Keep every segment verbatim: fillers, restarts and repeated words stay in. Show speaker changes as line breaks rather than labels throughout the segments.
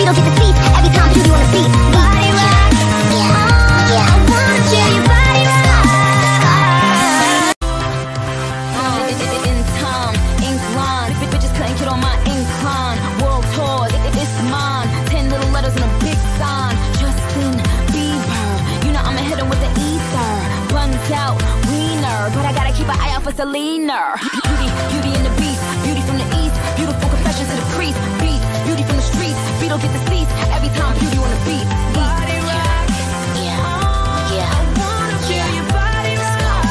beat don't get the seats every time beauty on the beat. Body rock, yeah, yeah. I wanna feel your body rock. Uh, in time, ink line, bitches couldn't get on my incline. World tour, it's mine. Ten little letters and a big sign. Justin Bieber, you know I'ma hit him with the ether. Buns out, wiener, but I gotta keep an eye out for Selena. Beauty, beauty in the beast, beauty from the east, beautiful confessions to the priest. Beat, beauty from the streets, beat don't get the seats every time beauty on the beat. Body rock, yeah, yeah. I wanna feel your body rock.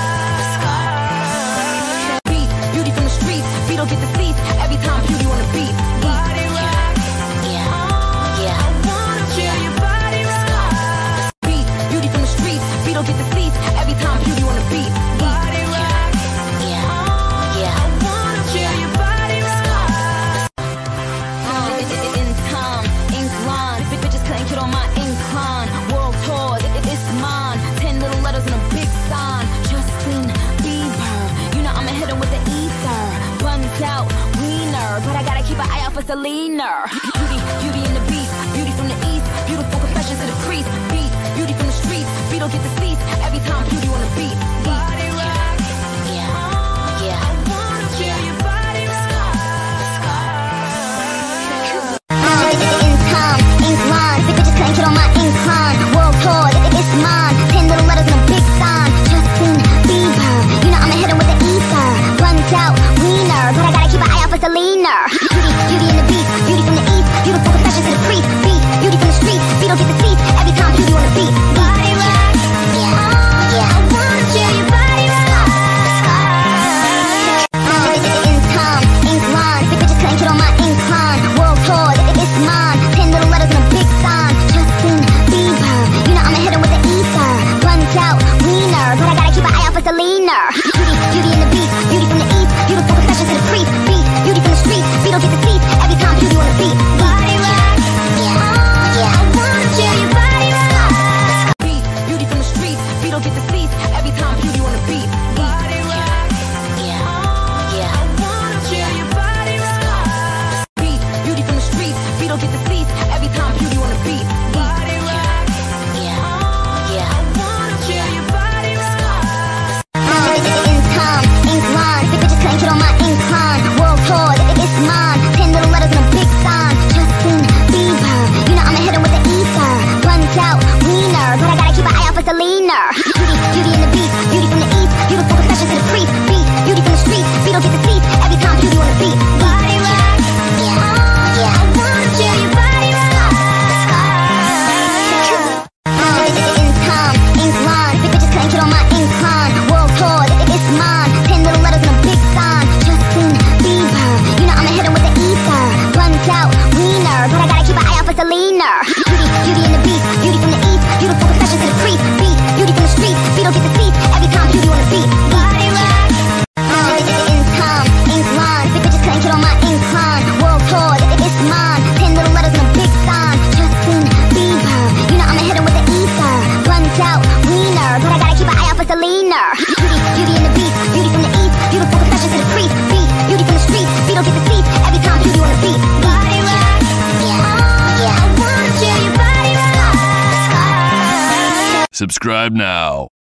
Beat, beauty from the streets, beat don't get the seats every time beauty on the beat. Body rock, yeah, yeah. I wanna feel your body rock. Beat, beauty from the streets, beat don't get the seats every time beauty on the beat. Body rock, yeah, yeah. I wanna feel your body rock. Uh, in time, ink line, bitches couldn't get on my incline. World tour, it's mine. Ten little letters and a big sign. Justin Bieber, you know I'ma hit him with the ether. Buns out, wiener, but I gotta keep an eye out for Selena. Beauty, beauty in the beast, beauty from the east, beautiful confessions to the priest. Beat, beauty from the streets, beat don't get the seats every time beauty on the beat. Body rock, yeah, yeah. I wanna feel your body rock. In time, ink line, bitches couldn't get on my incline. World tour, it's mine. Ten little letters and a big sign. Justin Bieber, you know I'ma hit him with the ether. Buns out, wiener, but I gotta keep an eye out for Selena. Beauty, beauty in the beast, beauty from the east, beautiful confessions to the priest. Beat, beauty from the streets, beat don't get the seats every time beauty on the beat. Body rock, yeah, yeah. I wanna feel your body rock. In time, ink line, bitches couldn't get on my incline. World tour, it's mine. Ten little letters and a big sign. Justin Bieber, you know I'ma hit him with the ether. Buns out, wiener, but I gotta keep an eye out for Selena. Beauty, beauty in the beast, beauty from the east, beautiful confessions to the priest. Beat, beauty from the streets, beat don't get the seats every time beauty on the beat. Body rock, yeah, yeah. I wanna feel your body rock. Beat, beauty from the streets, beat don't get the seats every time beauty on the beat. Body rock, yeah, yeah. I wanna feel your body rock. Beat, beauty from the streets, beat don't get the seats every time beauty on the beat. Body rock, yeah, yeah. I wanna feel your body rock. In time, ink line, bitches couldn't get on my incline. World tour, it's mine. Ten little letters and a big sign. Justin Bieber, you know I'ma hit him with the ether. Buns out, wiener, but I gotta keep an eye out for Selena. Beauty, beauty in the beast, beauty from the east, beautiful confessions to the priest. Beat, beauty from the streets, beat don't get the seats every time beauty on the beat. Body rock, yeah, yeah. I wanna feel your body rock. In time, ink line, bitches couldn't get on my incline. World tour, it's mine. Ten little letters and a big sign. Justin Bieber, you know I'ma hit him with the ether. Buns out, wiener, but I gotta keep an eye out for Selena. Beauty, beauty in the beast, beauty from the east, beautiful confessions to the priest. Beat, beauty from the streets, beat don't get the seats every time beauty on the beat. Body rock, in time, ink line, bitches couldn't get on my incline. World tour, it's mine. Ten little letters and a big sign. Justin Bieber, you know I'ma hit him with the ether. Buns out, wiener, but I gotta keep an eye out for Selena. Beauty, beauty in the beast, beauty from the east, beautiful confessions to the priest. Beat, beauty from the streets, beat don't get the seats every time beauty on the beat. Body rock, yeah, yeah. I wanna feel your body rock.
Subscribe now.